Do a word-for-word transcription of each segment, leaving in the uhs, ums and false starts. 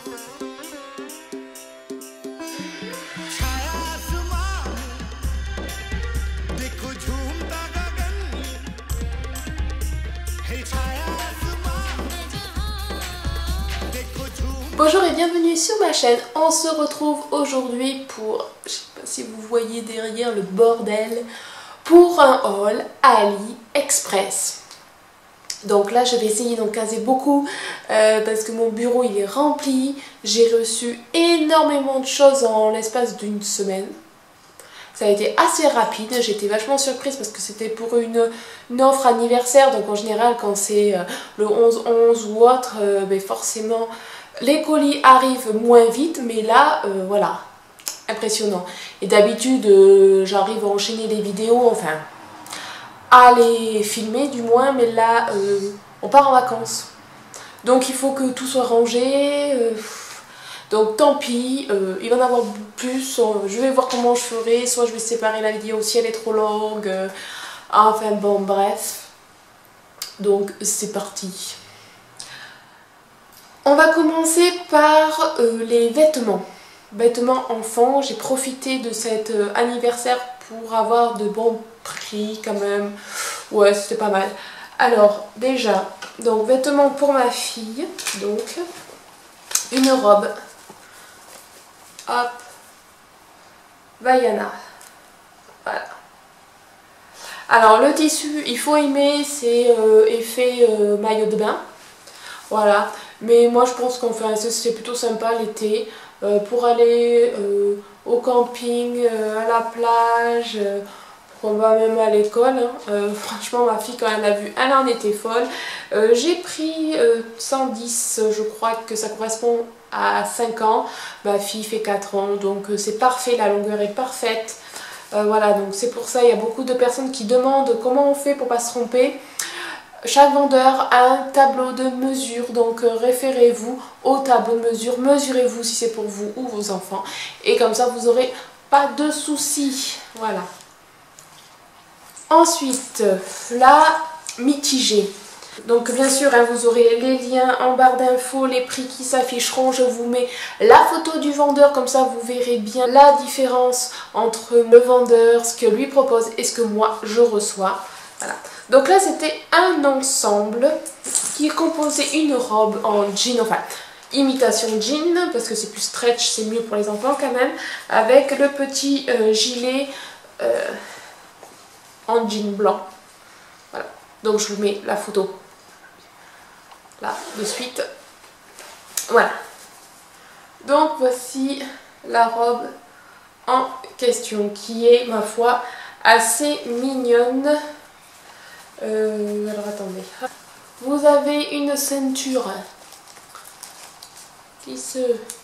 Bonjour et bienvenue sur ma chaîne. On se retrouve aujourd'hui pour, je sais pas si vous voyez derrière le bordel, pour un haul AliExpress. Donc là je vais essayer d'en caser beaucoup euh, parce que mon bureau il est rempli. J'ai reçu énormément de choses en l'espace d'une semaine. Ça a été assez rapide, j'étais vachement surprise parce que c'était pour une, une offre anniversaire. Donc en général quand c'est euh, le onze onze ou autre, euh, ben forcément les colis arrivent moins vite. Mais là, euh, voilà, impressionnant. Et d'habitude euh, j'arrive à enchaîner les vidéos, enfin à les filmer du moins. Mais là euh, on part en vacances. Donc il faut que tout soit rangé. Euh, Donc tant pis, euh, il va en avoir plus, euh, je vais voir comment je ferai, soit je vais séparer la vidéo si elle est trop longue, euh, enfin bon bref. Donc c'est parti. On va commencer par euh, les vêtements. Vêtements enfants, j'ai profité de cet euh, anniversaire pour avoir de bons prix quand même. Ouais, c'était pas mal. Alors déjà, donc vêtements pour ma fille, donc une robe. Hop, Vaiana. Voilà. Alors le tissu, il faut aimer, c'est euh, effet euh, maillot de bain. Voilà. Mais moi je pense qu'on fait c'est plutôt sympa l'été euh, pour aller euh, au camping, euh, à la plage, euh, on va même à l'école. Hein. Euh, franchement ma fille quand elle l'a vu, elle en était folle. Euh, J'ai pris euh, cent dix, je crois que ça correspond à cinq ans. Ma fille fait quatre ans, donc euh, c'est parfait, la longueur est parfaite. Euh, voilà, donc c'est pour ça, il y a beaucoup de personnes qui demandent comment on fait pour pas se tromper. Chaque vendeur a un tableau de mesure, donc euh, référez-vous au tableau de mesure, mesurez-vous si c'est pour vous ou vos enfants. Et comme ça, vous n'aurez pas de soucis. Voilà. Ensuite, là, mitigé. Donc bien sûr, hein, vous aurez les liens en barre d'infos, les prix qui s'afficheront. Je vous mets la photo du vendeur, comme ça vous verrez bien la différence entre le vendeur, ce que lui propose et ce que moi je reçois. Voilà. Donc là c'était un ensemble qui composait une robe en jean, enfin imitation jean, parce que c'est plus stretch, c'est mieux pour les enfants quand même, avec le petit euh, gilet euh, en jean blanc. Voilà. Donc je vous mets la photo là de suite. Voilà. Donc voici la robe en question qui est ma foi assez mignonne. Euh, alors attendez. Vous avez une ceinture qui se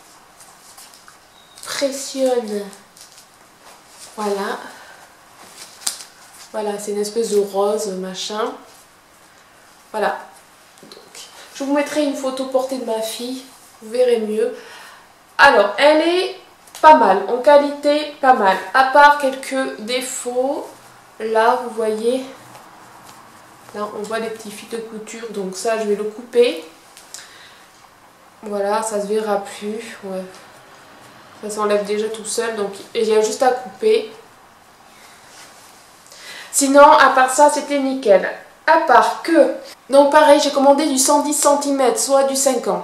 pressionne. Voilà. Voilà, c'est une espèce de rose machin. Voilà. Donc, je vous mettrai une photo portée de ma fille. Vous verrez mieux. Alors, elle est pas mal. En qualité, pas mal. À part quelques défauts. Là, vous voyez. Là, on voit les petits fils de couture. Donc ça, je vais le couper. Voilà, ça se verra plus. Ouais. Ça s'enlève déjà tout seul. Donc, il y a juste à couper. Sinon, à part ça, c'était nickel. À part que... Donc pareil, j'ai commandé du cent dix centimètres, soit du cinq ans.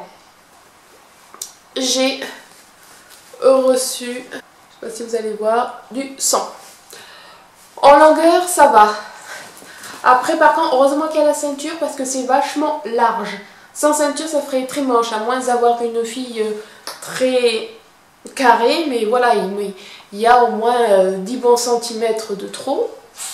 J'ai reçu, je ne sais pas si vous allez voir, du cent. En longueur, ça va. Après, par contre, heureusement qu'il y a la ceinture parce que c'est vachement large. Sans ceinture, ça ferait très moche, à moins d'avoir une fille très carrée. Mais voilà, il y a au moins dix bons centimètres de trop.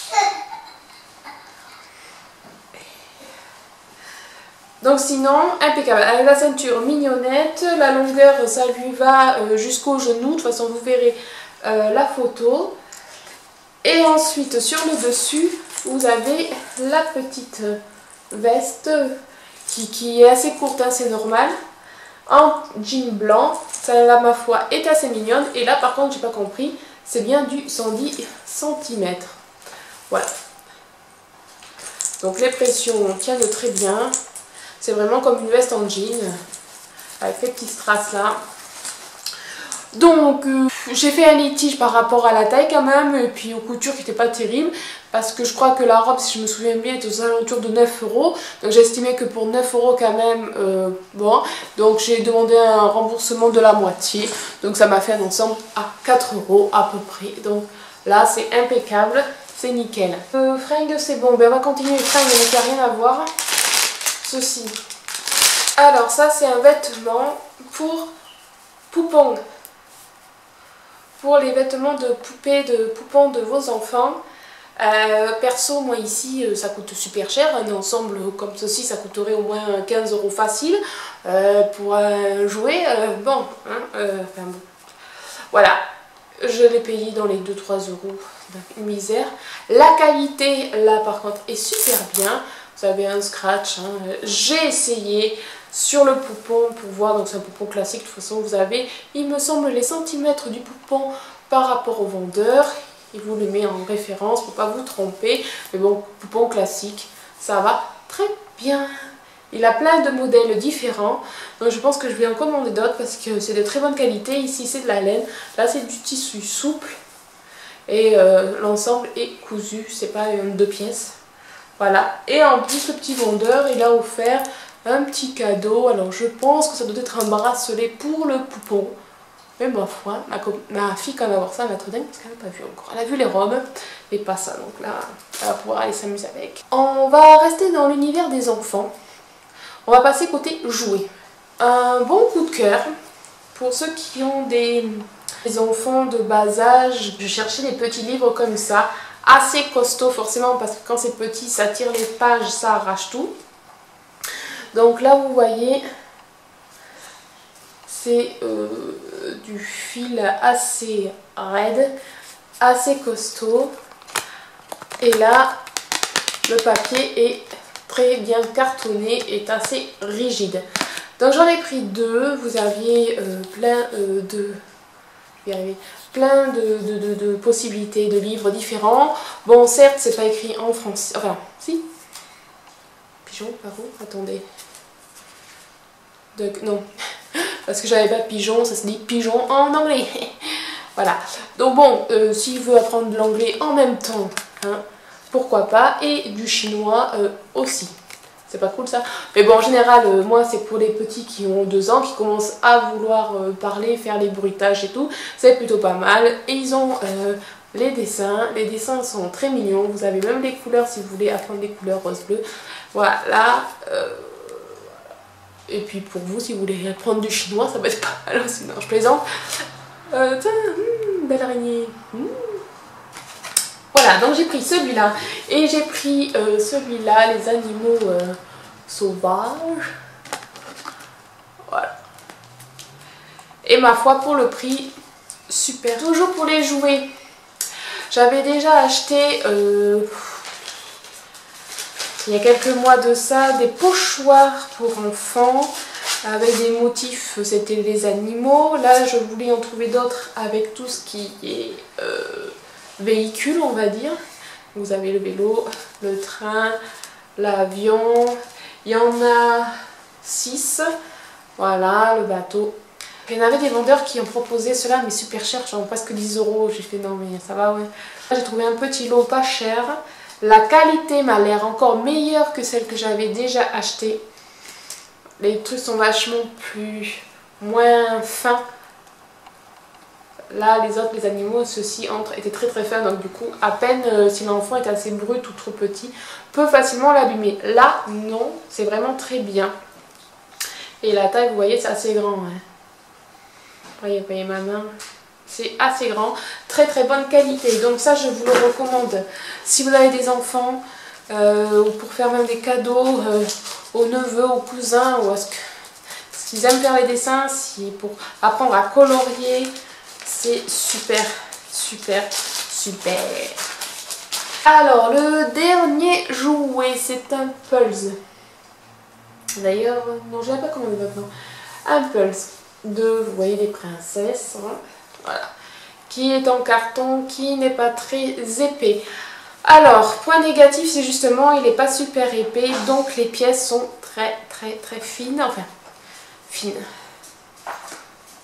Donc sinon, impeccable. Avec la ceinture mignonnette, la longueur, ça lui va euh, jusqu'au genou. De toute façon, vous verrez euh, la photo. Et ensuite, sur le dessus, vous avez la petite veste qui, qui est assez courte, hein, c'est normal. En jean blanc, celle-là, ma foi, est assez mignonne. Et là, par contre, j'ai pas compris, c'est bien du cent dix centimètres. Voilà. Donc les pressions tiennent très bien. C'est vraiment comme une veste en jean. avec ces petites strass là. Donc euh, j'ai fait un litige par rapport à la taille quand même, et puis aux coutures qui n'étaient pas terribles, parce que je crois que la robe, si je me souviens bien, est aux alentours de neuf euros. Donc j'estimais que pour neuf euros quand même, euh, bon, donc j'ai demandé un remboursement de la moitié. Donc ça m'a fait un ensemble à quatre euros à peu près. Donc là c'est impeccable, c'est nickel. Euh, fringues c'est bon, ben on va continuer les fringues, mais il n'y a rien à voir. Ceci. Alors ça c'est un vêtement pour poupons. Pour les vêtements de poupées, de poupons de vos enfants. Euh, perso, moi ici, ça coûte super cher. Un ensemble comme ceci, ça coûterait au moins quinze euros facile. Euh, pour un jouet, euh, bon, hein, euh, enfin bon. Voilà, je l'ai payé dans les deux trois euros. Une misère. La qualité, là par contre, est super bien. Vous avez un scratch. Hein. J'ai essayé sur le poupon pour voir, donc c'est un poupon classique, de toute façon vous avez, il me semble, les centimètres du poupon par rapport au vendeur. Il vous le met en référence pour pas vous tromper. Mais bon, poupon classique, ça va très bien. Il a plein de modèles différents. Donc je pense que je vais en commander d'autres parce que c'est de très bonne qualité. Ici c'est de la laine, là c'est du tissu souple. Et euh, l'ensemble est cousu, c'est pas une deux pièces. Voilà. Et en plus le petit vendeur, il a offert un petit cadeau. Alors je pense que ça doit être un bracelet pour le poupon. Mais ma foi, ma, ma fille quand elle va voir ça, elle va être dingue parce qu'elle n'a pas vu encore. Elle a vu les robes et pas ça. Donc là, elle va pouvoir aller s'amuser avec. On va rester dans l'univers des enfants. On va passer côté jouets. Un bon coup de cœur pour ceux qui ont des, des enfants de bas âge. Je cherchais des petits livres comme ça, assez costauds forcément parce que quand c'est petit, ça tire les pages, ça arrache tout. Donc là, vous voyez, c'est euh, du fil assez raide, assez costaud. Et là, le papier est très bien cartonné, est assez rigide. Donc j'en ai pris deux. Vous aviez euh, plein euh, de... plein de, de, de, de possibilités de livres différents. Bon, certes, c'est pas écrit en français. Enfin, si. Pigeon, par où? Attendez. De, non. Parce que j'avais pas pigeon, ça se dit pigeon en anglais. Voilà. Donc bon, euh, s'il veut apprendre de l'anglais en même temps, hein, pourquoi pas. Et du chinois euh, aussi. C'est pas cool ça? Mais bon, en général, euh, moi c'est pour les petits qui ont deux ans, qui commencent à vouloir euh, parler, faire les bruitages et tout. C'est plutôt pas mal. Et ils ont euh, les dessins. Les dessins sont très mignons. Vous avez même les couleurs si vous voulez apprendre les couleurs rose-bleu. Voilà. Euh, et puis pour vous, si vous voulez apprendre du chinois, ça va être pas mal aussi. Non, je plaisante. Euh, tiens, hmm, belle araignée. Hmm. Voilà, donc j'ai pris celui-là et j'ai pris euh, celui-là, les animaux euh, sauvages. Voilà. Et ma foi, pour le prix, super. Toujours pour les jouets, j'avais déjà acheté, euh, il y a quelques mois de ça, des pochoirs pour enfants avec des motifs, c'était les animaux. Là, je voulais en trouver d'autres avec tout ce qui est... Euh, véhicule, on va dire. Vous avez le vélo, le train, l'avion. Il y en a six. Voilà, le bateau. Il y en avait des vendeurs qui ont proposé cela, mais super cher, genre presque dix euros. J'ai fait non, mais ça va, ouais. J'ai trouvé un petit lot pas cher. La qualité m'a l'air encore meilleure que celle que j'avais déjà achetée. Les trucs sont vachement plus... moins fins. Là, les autres, les animaux, ceux-ci entre, étaient très très fins, donc du coup, à peine euh, si l'enfant est assez brut ou trop petit, peut facilement l'abîmer. Là, non, c'est vraiment très bien. Et la taille, vous voyez, c'est assez grand. Hein. Voyez, vous voyez ma main, c'est assez grand, très très bonne qualité. Donc ça, je vous le recommande. Si vous avez des enfants, euh, ou pour faire même des cadeaux euh, aux neveux, aux cousins, ou à ce qu'ils aiment faire les dessins, si pour apprendre à colorier. C'est super, super, super. Alors, le dernier jouet, c'est un Pulse. D'ailleurs, non, je ne sais pas comment on dit maintenant. Un Pulse de, vous voyez, les princesses. Hein, voilà. Qui est en carton, qui n'est pas très épais. Alors, point négatif, c'est justement, il n'est pas super épais. Donc, les pièces sont très, très, très fines. Enfin, fines.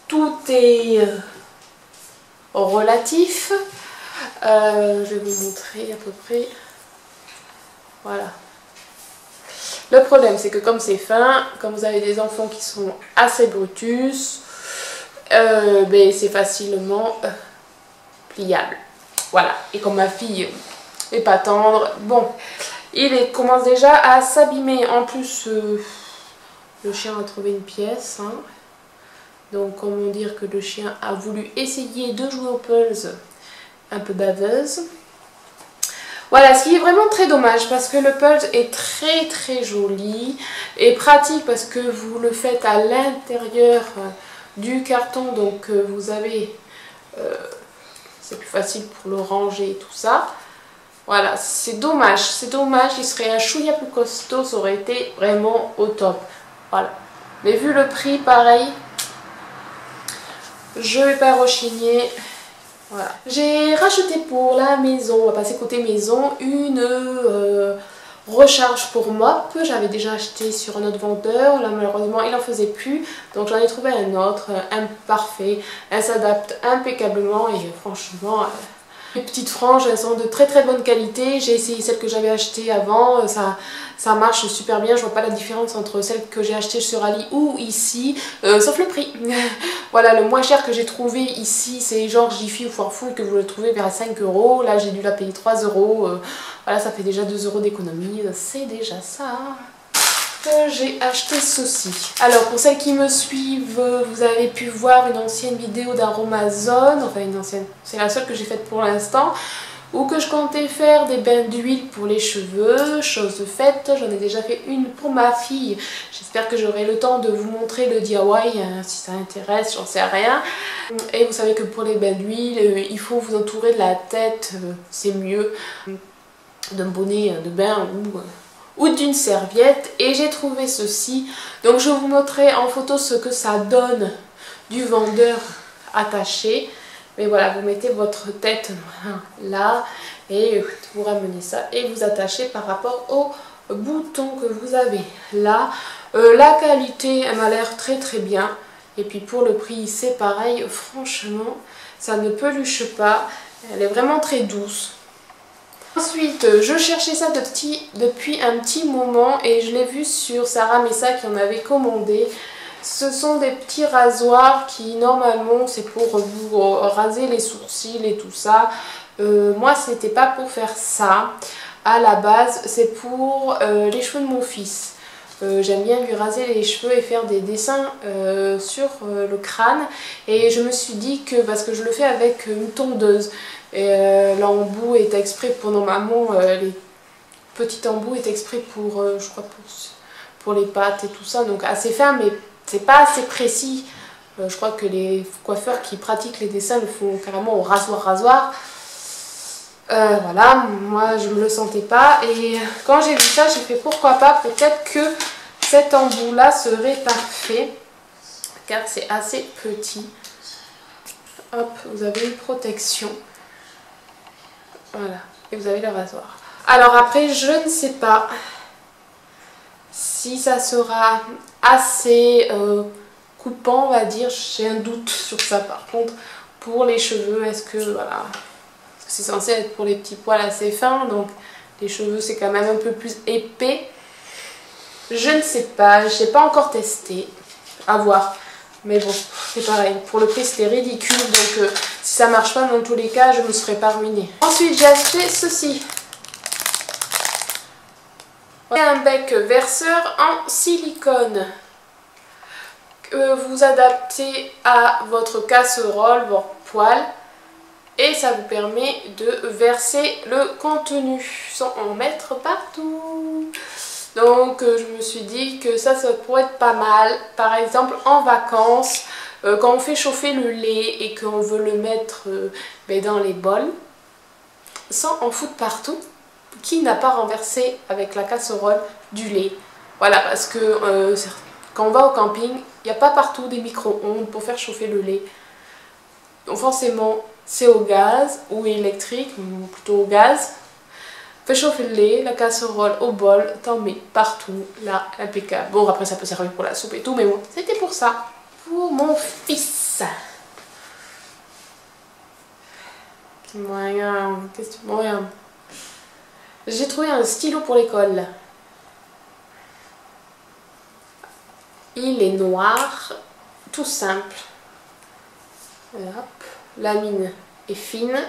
tout est euh, relatif. Euh, je vais vous montrer à peu près. Voilà. Le problème, c'est que comme c'est fin, comme vous avez des enfants qui sont assez brutus, euh, ben, c'est facilement euh, pliable. Voilà. Et comme ma fille n'est pas tendre, bon, il est, commence déjà à s'abîmer. En plus, euh, le chien a trouvé une pièce. Hein. Donc, comment dire que le chien a voulu essayer de jouer au puzzle un peu baveuse. Voilà, ce qui est vraiment très dommage parce que le puzzle est très très joli et pratique parce que vous le faites à l'intérieur du carton, donc euh, vous avez, euh, c'est plus facile pour le ranger et tout ça. Voilà, c'est dommage, c'est dommage, il serait un chouïa plus costaud, ça aurait été vraiment au top. Voilà, mais vu le prix, pareil, je vais pas rechigner. Voilà. J'ai racheté pour la maison, on va passer côté maison, une euh, recharge pour mop. J'avais déjà acheté sur un autre vendeur, là malheureusement il n'en faisait plus. Donc j'en ai trouvé un autre, un parfait. Elle s'adapte impeccablement et franchement, euh, les petites franges elles sont de très très bonne qualité. J'ai essayé celle que j'avais achetée avant, ça, ça marche super bien. Je vois pas la différence entre celle que j'ai achetée sur Ali ou ici, euh, sauf le prix. Voilà, le moins cher que j'ai trouvé ici, c'est genre Jiffy ou Foirefouille que vous le trouvez vers cinq euros. Là, j'ai dû la payer trois euros. Euh, voilà, ça fait déjà deux euros d'économie. C'est déjà ça. Que j'ai acheté ceci. Alors, pour celles qui me suivent, vous avez pu voir une ancienne vidéo d'Aromazone. Enfin, une ancienne. C'est la seule que j'ai faite pour l'instant. Ou que je comptais faire des bains d'huile pour les cheveux, chose faite, j'en ai déjà fait une pour ma fille. J'espère que j'aurai le temps de vous montrer le D I Y, hein, si ça intéresse, j'en sais rien. Et vous savez que pour les bains d'huile, euh, il faut vous entourer de la tête, euh, c'est mieux, d'un bonnet de bain ou, euh, ou d'une serviette. Et j'ai trouvé ceci, donc je vous montrerai en photo ce que ça donne du vendeur attaché. Mais voilà, vous mettez votre tête là et vous ramenez ça et vous attachez par rapport au bouton que vous avez là. Euh, la qualité, elle m'a l'air très très bien. Et puis pour le prix, c'est pareil. Franchement, ça ne peluche pas. Elle est vraiment très douce. Ensuite, je cherchais ça de petit, depuis un petit moment et je l'ai vu sur Sarah Messa qui en avait commandé. Ce sont des petits rasoirs qui normalement c'est pour vous raser les sourcils et tout ça. Euh, moi c'était pas pour faire ça à la base, c'est pour euh, les cheveux de mon fils. Euh, J'aime bien lui raser les cheveux et faire des dessins euh, sur euh, le crâne. Et je me suis dit que, parce que je le fais avec une tondeuse, euh, l'embout est exprès pour normalement, euh, les petits embouts est exprès pour, euh, je crois, pour, pour les pattes et tout ça. Donc assez fin mais c'est pas assez précis. Euh, je crois que les coiffeurs qui pratiquent les dessins le font carrément au rasoir rasoir. Euh, voilà, moi je me le sentais pas. Et quand j'ai vu ça, j'ai fait pourquoi pas, peut-être que cet embout là serait parfait. Car c'est assez petit. Hop, vous avez une protection. Voilà, et vous avez le rasoir. Alors après, je ne sais pas si ça sera assez euh, coupant, on va dire. J'ai un doute sur ça par contre. Pour les cheveux, est-ce que voilà, c'est censé être pour les petits poils assez fins, donc les cheveux c'est quand même un peu plus épais. Je ne sais pas, je n'ai pas encore testé, à voir. Mais bon, c'est pareil, pour le prix c'était ridicule, donc euh, si ça marche pas dans tous les cas, je me serais pas ruinée. Ensuite j'ai acheté ceci. Un bec verseur en silicone que vous adaptez à votre casserole, votre poêle, et ça vous permet de verser le contenu sans en mettre partout. Donc euh, je me suis dit que ça, ça pourrait être pas mal, par exemple en vacances, euh, quand on fait chauffer le lait et qu'on veut le mettre euh, ben, dans les bols, sans en foutre partout. Qui n'a pas renversé avec la casserole du lait? Voilà, parce que euh, quand on va au camping, il n'y a pas partout des micro-ondes pour faire chauffer le lait. Donc forcément, c'est au gaz ou électrique, ou plutôt au gaz. Fais chauffer le lait, la casserole au bol, t'en mets partout, là, impeccable. Bon, après ça peut servir pour la soupe et tout, mais bon, c'était pour ça. pour mon fils. Qui me regarde. Qu'est-ce que tu me regardes? J'ai trouvé un stylo pour l'école. Il est noir, tout simple. Et hop, la mine est fine.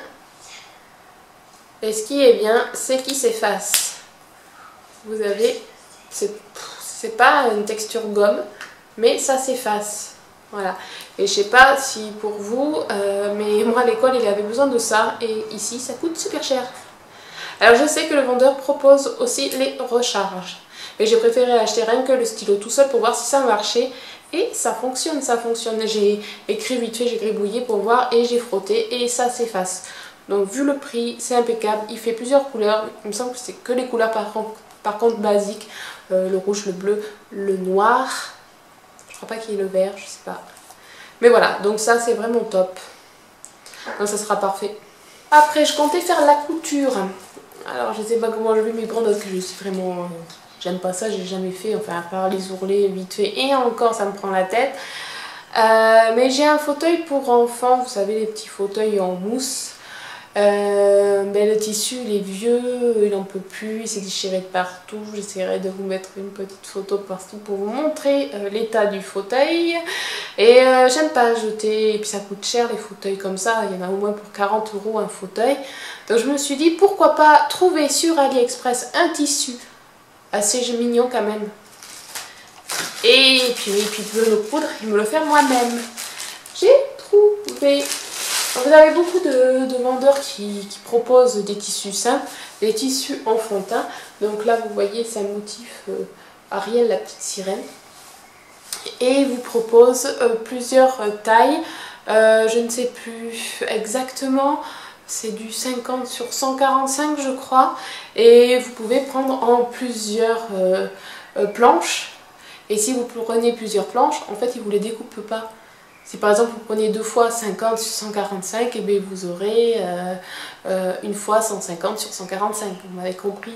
Et ce qui est bien, c'est qu'il s'efface. Vous avez, c'est pas une texture gomme, mais ça s'efface. Voilà. Et je sais pas si pour vous, euh, mais moi à l'école il avait besoin de ça et ici ça coûte super cher. Alors je sais que le vendeur propose aussi les recharges. Mais j'ai préféré acheter rien que le stylo tout seul pour voir si ça marchait. Et ça fonctionne, ça fonctionne. J'ai écrit vite fait, j'ai gribouillé pour voir et j'ai frotté et ça s'efface. Donc vu le prix, c'est impeccable. Il fait plusieurs couleurs. Il me semble que c'est que les couleurs par contre, par contre basiques. Euh, le rouge, le bleu, le noir. Je crois pas qu'il y ait le vert, je sais pas. Mais voilà, donc ça c'est vraiment top. Donc ça sera parfait. Après je comptais faire la couture. Alors je sais pas comment je vais m'y prendre parce que je suis vraiment... Euh, j'aime pas ça, j'ai jamais fait. Enfin à part les ourlets vite fait et encore ça me prend la tête. Euh, mais j'ai un fauteuil pour enfants, vous savez les petits fauteuils en mousse. Euh, ben, le tissu il est vieux, il n'en peut plus, il s'est déchiré de partout. J'essaierai de vous mettre une petite photo partout pour vous montrer euh, l'état du fauteuil. Et euh, j'aime pas jeter, et puis ça coûte cher les fauteuils comme ça, il y en a au moins pour quarante euros un fauteuil. Donc je me suis dit pourquoi pas trouver sur AliExpress un tissu assez mignon quand même. Et puis, et puis de le coudre et me le faire moi-même. J'ai trouvé... Vous avez beaucoup de, de vendeurs qui, qui proposent des tissus simples, des tissus en fond de teint. Donc là, vous voyez, c'est un motif euh, Ariel, la petite sirène. Et ils vous proposent euh, plusieurs euh, tailles. Euh, je ne sais plus exactement. C'est du cinquante sur cent quarante-cinq, je crois. Et vous pouvez prendre en plusieurs euh, euh, planches. Et si vous prenez plusieurs planches, en fait, ils ne vous les découpent pas. Si par exemple vous prenez deux fois cinquante sur cent quarante-cinq, et bien vous aurez euh, euh, une fois cent cinquante sur cent quarante-cinq. Vous m'avez compris?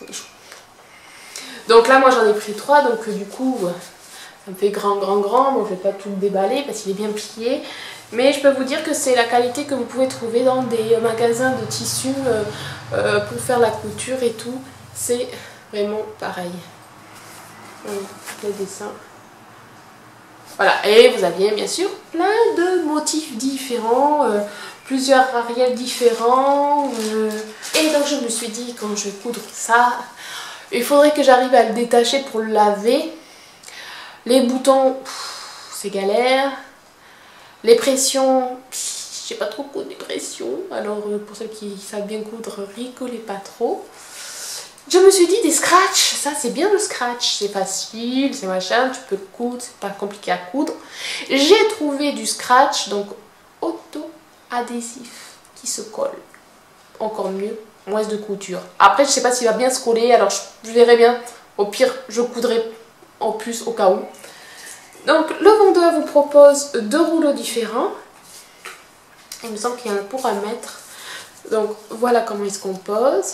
Donc là moi j'en ai pris trois, donc euh, du coup ça me fait grand grand grand. Bon je ne vais pas tout le déballer parce qu'il est bien plié. Mais je peux vous dire que c'est la qualité que vous pouvez trouver dans des magasins de tissus euh, euh, pour faire la couture et tout. C'est vraiment pareil. Les dessins. Voilà, et vous aviez bien sûr plein de motifs différents, euh, plusieurs Ariel différents. Euh, et donc je me suis dit, quand je vais coudre ça, il faudrait que j'arrive à le détacher pour le laver. Les boutons, c'est galère. Les pressions, je sais pas trop coudre les pressions. Alors euh, pour ceux qui savent bien coudre, rigolez pas trop. Je me suis dit des scratchs, ça c'est bien le scratch, c'est facile, c'est machin, tu peux le coudre, c'est pas compliqué à coudre. J'ai trouvé du scratch, donc auto-adhésif, qui se colle. Encore mieux, moins de couture. Après je sais pas s'il va bien se coller, alors je, je verrai bien. Au pire, je coudrai en plus au cas où. Donc le vendeur vous propose deux rouleaux différents. Il me semble qu'il y en a pour un mètre. Donc voilà comment il se compose.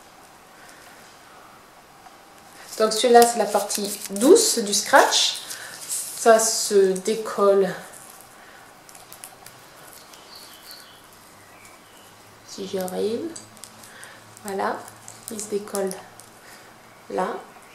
Donc celui-là c'est la partie douce du scratch. Ça se décolle. Si j'y arrive. Voilà. Il se décolle là.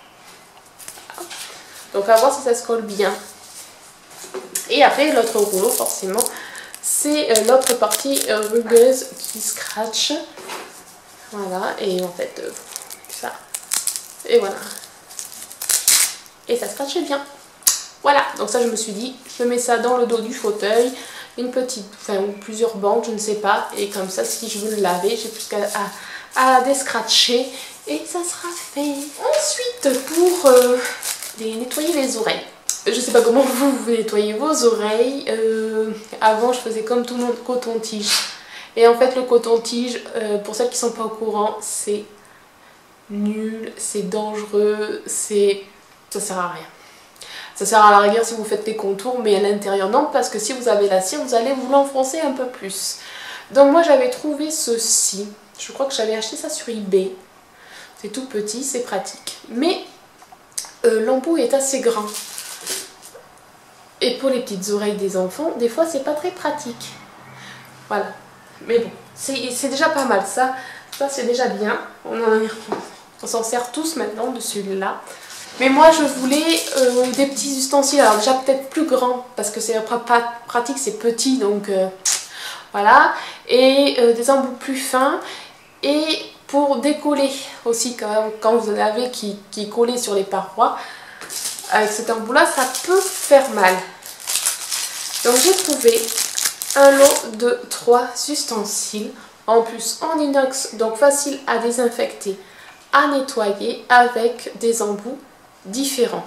Donc à voir si ça se colle bien. Et après l'autre rouleau forcément c'est l'autre partie rugueuse qui scratch. Voilà. Et en fait euh, ça. Et voilà. Et ça scratche bien. Voilà, donc ça je me suis dit, je mets ça dans le dos du fauteuil, une petite, enfin ou plusieurs bandes, je ne sais pas, et comme ça si je veux le laver, j'ai plus qu'à à, à descratcher et ça sera fait. Ensuite, pour euh, les, nettoyer les oreilles, je ne sais pas comment vous, vous nettoyez vos oreilles, euh, avant je faisais comme tout le monde, coton-tige. Et en fait le coton-tige, euh, pour celles qui ne sont pas au courant, c'est nul, c'est dangereux, c'est... ça sert à rien. Ça sert à la rigueur si vous faites les contours, mais à l'intérieur non, parce que si vous avez la cire, vous allez vous l'enfoncer un peu plus. Donc moi j'avais trouvé ceci, je crois que j'avais acheté ça sur eBay. C'est tout petit, c'est pratique, mais euh, l'embout est assez grand. Et pour les petites oreilles des enfants, des fois c'est pas très pratique. Voilà. Mais bon, c'est déjà pas mal ça. Ça c'est déjà bien. On, on s'en sert tous maintenant de celui-là. Mais moi je voulais euh, des petits ustensiles. Alors déjà peut-être plus grands. Parce que c'est pas pratique, c'est petit. Donc euh, voilà. Et euh, des embouts plus fins. Et pour décoller aussi quand, quand vous en avez qui, qui est collé sur les parois. Avec cet embout là, ça peut faire mal. Donc j'ai trouvé un lot de trois ustensiles, en plus en inox, donc facile à désinfecter, à nettoyer, avec des embouts différents.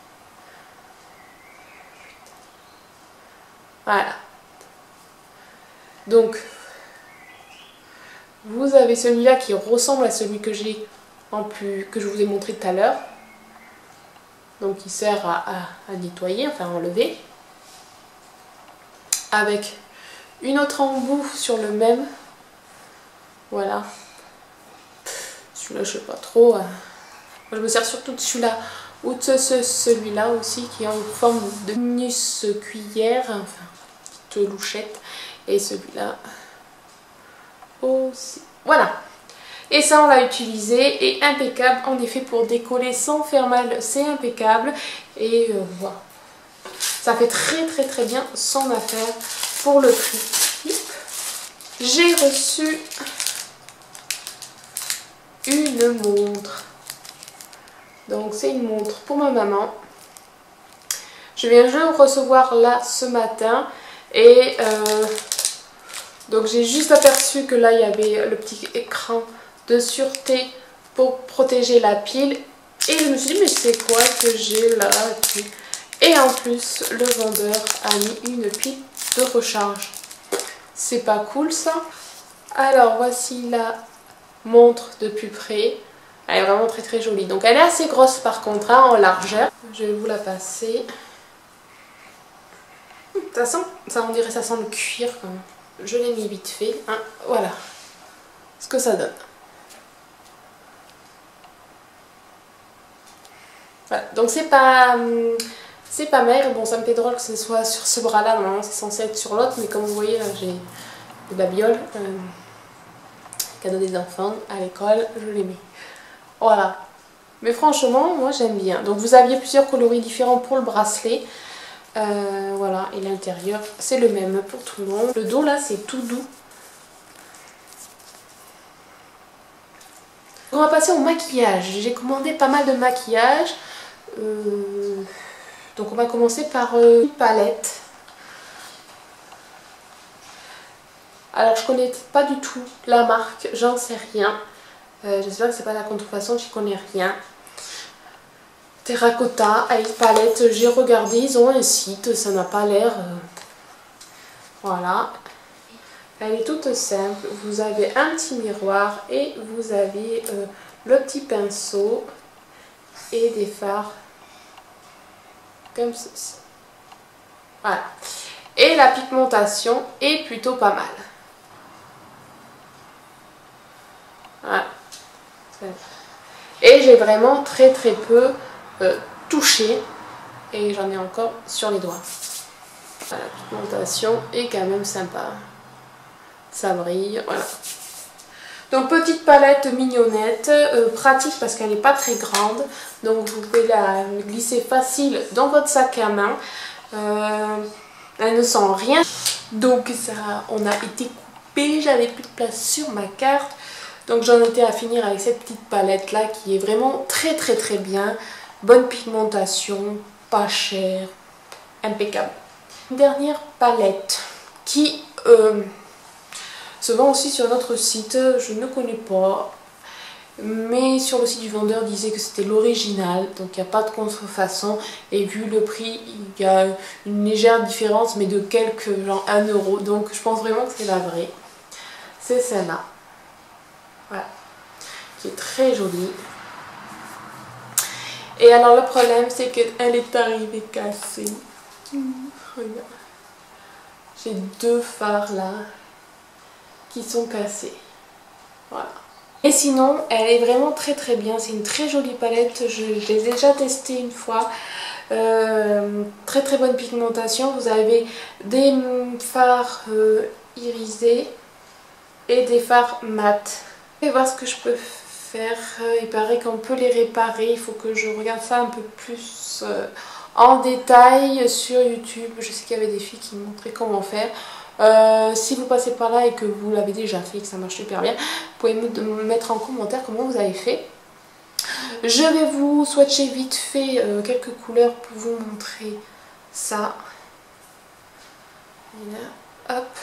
Voilà. Donc vous avez celui-là qui ressemble à celui que j'ai en plus, que je vous ai montré tout à l'heure. Donc il sert à, à, à nettoyer, enfin à enlever. Avec une autre embout sur le même. Voilà. Celui-là je sais pas trop. Moi je me sers surtout de celui-là. Ou de ce, celui-là aussi qui est en forme de minus cuillère. Enfin, petite louchette. Et celui-là aussi. Voilà. Et ça on l'a utilisé et impeccable en effet pour décoller sans faire mal, c'est impeccable. Et euh, voilà. Ça fait très très très bien son affaire pour le prix. J'ai reçu une montre. Donc c'est une montre pour ma maman. Je viens juste de recevoir là ce matin. Et euh, donc j'ai juste aperçu que là il y avait le petit écran de sûreté pour protéger la pile. Et je me suis dit mais c'est quoi que j'ai là? Et en plus le vendeur a mis une pile de recharge. C'est pas cool ça? Alors voici la montre de plus près. Elle est vraiment très très jolie. Donc elle est assez grosse par contre hein, en largeur. Je vais vous la passer. Ça sent, ça on dirait ça sent le cuir. Je l'ai mis vite fait. Hein. Voilà ce que ça donne. Voilà. Donc c'est pas... C'est pas maigre, bon ça me fait drôle que ce soit sur ce bras là, normalement c'est censé être sur l'autre, mais comme vous voyez là j'ai de la biole, euh, cadeau des enfants à l'école, je les mets. Voilà, mais franchement moi j'aime bien. Donc vous aviez plusieurs coloris différents pour le bracelet, euh, voilà, et l'intérieur c'est le même pour tout le monde. Le dos là c'est tout doux. On va passer au maquillage, j'ai commandé pas mal de maquillage. Euh... Donc on va commencer par euh, une palette. Alors je connais pas du tout la marque, j'en sais rien. Euh, J'espère que c'est pas la contrefaçon, j'y connais rien. Terracotta avec palette, j'ai regardé, ils ont un site, ça n'a pas l'air... Euh... Voilà. Elle est toute simple, vous avez un petit miroir et vous avez euh, le petit pinceau et des fards. Comme ceci. Voilà. Et la pigmentation est plutôt pas mal. Voilà. Et j'ai vraiment très très peu euh, touché. Et j'en ai encore sur les doigts. Voilà, la pigmentation est quand même sympa. Ça brille, voilà. Donc petite palette mignonnette, euh, pratique parce qu'elle n'est pas très grande. Donc vous pouvez la glisser facile dans votre sac à main. Euh, elle ne sent rien. Donc ça, on a été coupé, j'avais plus de place sur ma carte. Donc j'en étais à finir avec cette petite palette là qui est vraiment très très très bien. Bonne pigmentation, pas chère, impeccable. Une dernière palette qui... Euh, se vend aussi sur notre site, je ne connais pas, mais sur le site du vendeur il disait que c'était l'original, donc il n'y a pas de contrefaçon, et vu le prix, il y a une légère différence, mais de quelques, genre un euro, donc je pense vraiment que c'est la vraie. C'est celle-là, voilà, qui est très jolie. Et alors le problème c'est qu'elle est arrivée cassée. Regarde, j'ai deux fards là qui sont cassés. Voilà. Et sinon, elle est vraiment très très bien. C'est une très jolie palette. Je, je l'ai déjà testée une fois. Euh, très très bonne pigmentation. Vous avez des fards euh, irisés et des fards mat. Je vais voir ce que je peux faire. Il paraît qu'on peut les réparer. Il faut que je regarde ça un peu plus euh, en détail sur YouTube. Je sais qu'il y avait des filles qui montraient comment faire. Euh, si vous passez par là et que vous l'avez déjà fait et que ça marche super bien, vous pouvez me mettre en commentaire comment vous avez fait. Je vais vous swatcher vite fait euh, quelques couleurs pour vous montrer ça. Et là, hop.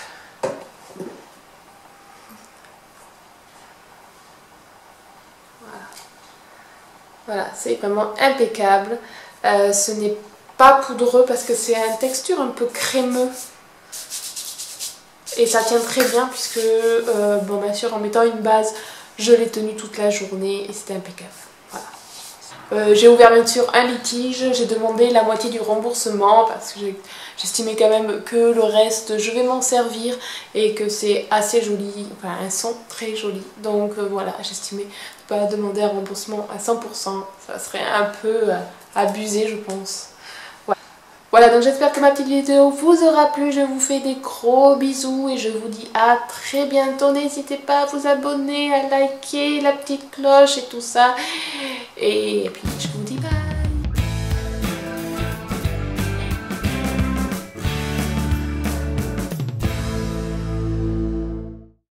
Voilà, voilà, c'est vraiment impeccable. Euh, ce n'est pas poudreux parce que c'est une texture un peu crémeux. Et ça tient très bien puisque, euh, bon bien sûr en mettant une base, je l'ai tenu toute la journée et c'était impeccable. Voilà. Euh, j'ai ouvert bien sûr un litige, j'ai demandé la moitié du remboursement parce que j'estimais quand même que le reste je vais m'en servir et que c'est assez joli, enfin un son très joli. Donc euh, voilà, j'estimais ne pas demander un remboursement à cent pour cent, ça serait un peu euh, abusé je pense. Voilà, donc j'espère que ma petite vidéo vous aura plu. Je vous fais des gros bisous et je vous dis à très bientôt. N'hésitez pas à vous abonner, à liker la petite cloche et tout ça. Et puis je vous dis bye.